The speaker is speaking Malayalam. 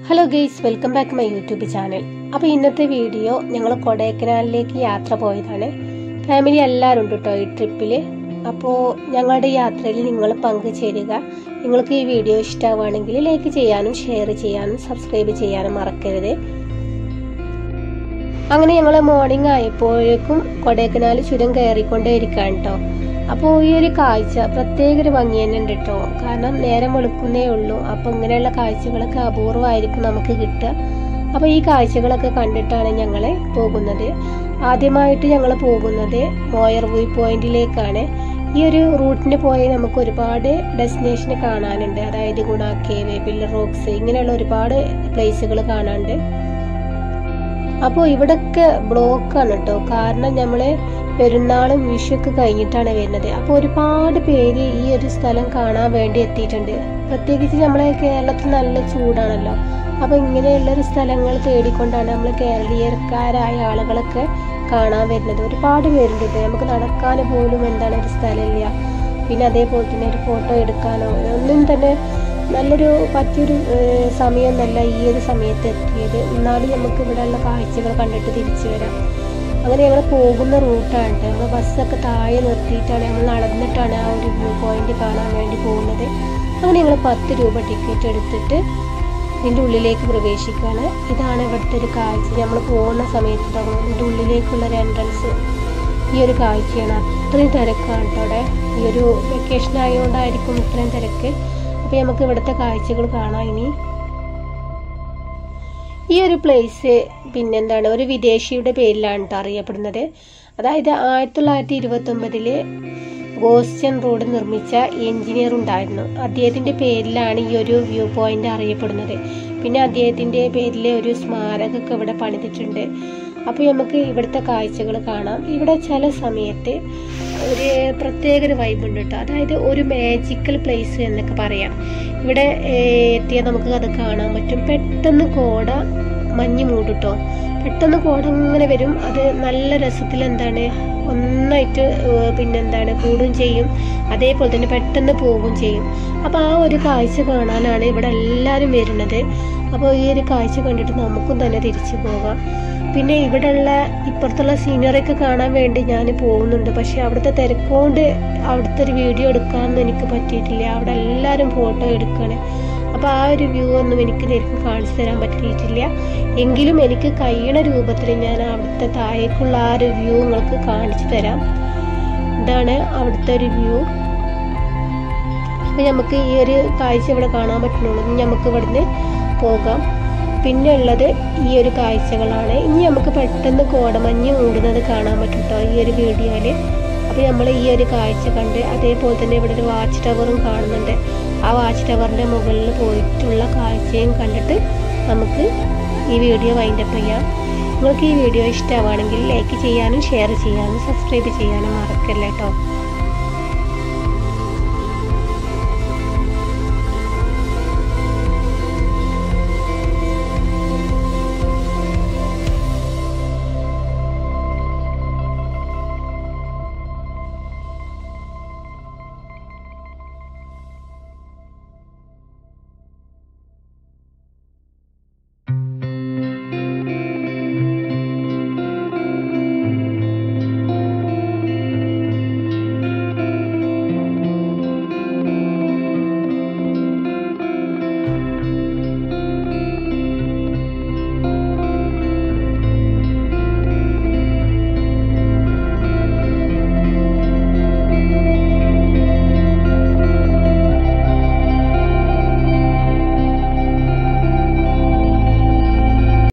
Hello guys, welcome back my YouTube channel. അപ്പോൾ ഇന്നത്തെ വീഡിയോ ഞങ്ങൾ കൊടൈക്കനാലിലേക്ക് യാത്ര പോയതാണ്. ഫാമിലി എല്ലാവരും ഉണ്ട് കേട്ടോ ഈ ട്രിപ്പിൽ. അപ്പോൾ ഞങ്ങളുടെ യാത്രയിൽ നിങ്ങൾ പങ്കുചേരുക. നിങ്ങൾക്ക് ഈ വീഡിയോ ഇഷ്ടമാവുകയാണെങ്കിൽ ലൈക്ക് ചെയ്യാനും ഷെയർ ചെയ്യാനും സബ്സ്ക്രൈബ് ചെയ്യാനും മറക്കരുത്. അങ്ങനെ ഞങ്ങൾ മോർണിംഗ് ആയപ്പോഴേക്കും കൊടൈക്കനാൽ ചുരം കയറിക്കൊണ്ടേ ഇരിക്കാൻ കേട്ടോ. അപ്പോൾ ഈ ഒരു കാഴ്ച പ്രത്യേക ഒരു ഭംഗി തന്നെ ഉണ്ട് കേട്ടോ. കാരണം നേരം വെളുക്കുന്നേ ഉള്ളൂ. അപ്പോൾ ഇങ്ങനെയുള്ള കാഴ്ചകളൊക്കെ അപൂർവമായിരിക്കും നമുക്ക് കിട്ടുക. അപ്പോൾ ഈ കാഴ്ചകളൊക്കെ കണ്ടിട്ടാണ് ഞങ്ങൾ പോകുന്നത്. ആദ്യമായിട്ട് ഞങ്ങൾ പോകുന്നത് മോയർ വ്യൂ പോയിന്റിലേക്കാണ്. ഈ ഒരു റൂട്ടിന് പോയി നമുക്ക് ഒരുപാട് ഡെസ്റ്റിനേഷൻ കാണാനുണ്ട്. അതായത് ഗുണ കേവ്, പില്ലർ റോക്സ്, ഇങ്ങനെയുള്ള ഒരുപാട് പ്ലേസുകൾ കാണാനുണ്ട്. അപ്പോൾ ഇവിടൊക്കെ ബ്ലോക്കാണ് കേട്ടോ. കാരണം നമ്മൾ പെരുന്നാളും വിഷുവൊക്കെ കഴിഞ്ഞിട്ടാണ് വരുന്നത്. അപ്പോൾ ഒരുപാട് പേര് ഈ ഒരു സ്ഥലം കാണാൻ വേണ്ടി എത്തിയിട്ടുണ്ട്. പ്രത്യേകിച്ച് നമ്മളെ കേരളത്തിൽ നല്ല ചൂടാണല്ലോ. അപ്പോൾ ഇങ്ങനെയുള്ളൊരു സ്ഥലങ്ങൾ തേടിക്കൊണ്ടാണ് നമ്മൾ കേരളീയക്കാരായ ആളുകളൊക്കെ കാണാൻ വരുന്നത്. ഒരുപാട് പേരുണ്ട്. നമുക്ക് നടക്കാൻ പോലും ഒരു സ്ഥലമില്ല. പിന്നെ അതേപോലെ തന്നെ ഒരു ഫോട്ടോ എടുക്കാനോ ഒന്നും തന്നെ നല്ലൊരു പറ്റിയൊരു സമയമൊന്നല്ല ഈ ഒരു സമയത്ത് എത്തിയത്. എന്നാലും നമുക്ക് ഇവിടെയുള്ള കാഴ്ചകൾ കണ്ടിട്ട് തിരിച്ചു വരാം. അങ്ങനെ ഞങ്ങൾ പോകുന്ന റൂട്ടാണ് കേട്ടോ. നമ്മൾ ബസ്സൊക്കെ താഴെ നിർത്തിയിട്ടാണ്, നമ്മൾ നടന്നിട്ടാണ് ആ ഒരു വ്യൂ പോയിന്റ് കാണാൻ വേണ്ടി പോകുന്നത്. അങ്ങനെ ഞങ്ങൾ 10 രൂപ ടിക്കറ്റ് എടുത്തിട്ട് ഇതിൻ്റെ ഉള്ളിലേക്ക് പ്രവേശിക്കുകയാണ്. ഇതാണ് ഇവിടുത്തെ ഒരു കാഴ്ച. നമ്മൾ പോകുന്ന സമയത്ത് തുടങ്ങും ഇതിൻ്റെ ഉള്ളിലേക്കുള്ളൊരു എൻട്രൻസ്. ഈ ഒരു കാഴ്ചയാണ്. അത്രയും തിരക്കാണ് കേട്ടോ അവിടെ. ഈ ഒരു വെക്കേഷൻ ആയതുകൊണ്ടായിരിക്കും ഇത്രയും തിരക്ക്. അപ്പോൾ നമുക്ക് ഇവിടുത്തെ കാഴ്ചകൾ കാണാം. ഇനി ഈ ഒരു പ്ലേസ് പിന്നെന്താണ് ഒരു വിദേശിയുടെ പേരിലാണ് കേട്ടോ അറിയപ്പെടുന്നത്. അതായത് 1929 ഗോസ്റ്റൻ റോഡ് നിർമ്മിച്ച എഞ്ചിനീയർ ഉണ്ടായിരുന്നു. അദ്ദേഹത്തിൻ്റെ പേരിലാണ് ഈ ഒരു വ്യൂ പോയിന്റ് അറിയപ്പെടുന്നത്. പിന്നെ അദ്ദേഹത്തിൻ്റെ പേരിൽ ഒരു സ്മാരകമൊക്കെ ഇവിടെ പണിതിട്ടുണ്ട്. അപ്പോൾ നമുക്ക് ഇവിടുത്തെ കാഴ്ചകൾ കാണാം. ഇവിടെ ചില സമയത്ത് ഒരു പ്രത്യേക ഒരു വൈബ് ഉണ്ട് കേട്ടോ. അതായത് ഒരു മാജിക്കൽ പ്ലേസ് എന്നൊക്കെ പറയാം. ഇവിടെ എത്തിയാൽ നമുക്ക് അത് കാണാൻ പറ്റും. പെട്ടെന്ന് കോട മഞ്ഞ് മൂടും കേട്ടോ. പെട്ടെന്ന് കോട ഇങ്ങനെ വരും. അത് നല്ല രസത്തിൽ ഒന്നായിട്ട് കൂടുകയും ചെയ്യും. അതേപോലെ തന്നെ പെട്ടെന്ന് പോവുകയും ചെയ്യും. അപ്പോൾ ആ ഒരു കാഴ്ച കാണാനാണ് ഇവിടെ എല്ലാവരും വരുന്നത്. അപ്പോൾ ഈ ഒരു കാഴ്ച കണ്ടിട്ട് നമുക്കും തന്നെ തിരിച്ചു പോകാം. പിന്നെ ഇവിടെയുള്ള ഇപ്പുറത്തുള്ള സീനറിയൊക്കെ കാണാൻ വേണ്ടി ഞാൻ പോകുന്നുണ്ട്. പക്ഷെ അവിടുത്തെ തിരക്കുകൊണ്ട് അവിടുത്തെ ഒരു വീഡിയോ എടുക്കാനൊന്നും എനിക്ക് പറ്റിയിട്ടില്ല. അവിടെ എല്ലാവരും ഫോട്ടോ എടുക്കുകയാണ്. അപ്പോൾ ആ ഒരു വ്യൂ ഒന്നും എനിക്ക് നേരിട്ട് കാണിച്ചു തരാൻ പറ്റിയിട്ടില്ല. എങ്കിലും എനിക്ക് കഴിയണ രൂപത്തിൽ ഞാൻ അവിടുത്തെ താഴേക്കുള്ള ആ ഒരു വ്യൂ നിങ്ങൾക്ക് കാണിച്ചു തരാം. ഇതാണ് അവിടുത്തെ ഒരു വ്യൂ. അപ്പോൾ നമുക്ക് ഈ ഒരു കാഴ്ച ഇവിടെ കാണാൻ പറ്റുന്നുള്ളൂ. ഇനി നമുക്ക് ഇവിടുന്ന് പോകാം. പിന്നെ ഉള്ളത് ഈ ഒരു കാഴ്ചകളാണ്. ഇനി നമുക്ക് പെട്ടെന്ന് കോടമഞ്ഞ് മൂടുന്നത് കാണാൻ പറ്റും കേട്ടോ ഈ ഒരു വീഡിയോയിൽ. അപ്പോൾ നമ്മൾ ഈ ഒരു കാഴ്ച കണ്ട് അതേപോലെ തന്നെ ഇവിടെ ഒരു വാച്ച് ടവറും കാണുന്നുണ്ട്. ആ വാച്ച് ടവറിൻ്റെ മുകളിൽ പോയിട്ടുള്ള കാഴ്ചയും കണ്ടിട്ട് നമുക്ക് ഈ വീഡിയോ വൈൻഡപ്പ് ചെയ്യാം. നിങ്ങൾക്ക് ഈ വീഡിയോ ഇഷ്ടമാവുകയാണെങ്കിൽ ലൈക്ക് ചെയ്യാനും ഷെയർ ചെയ്യാനും സബ്സ്ക്രൈബ് ചെയ്യാനും മറക്കല്ലേ കേട്ടോ.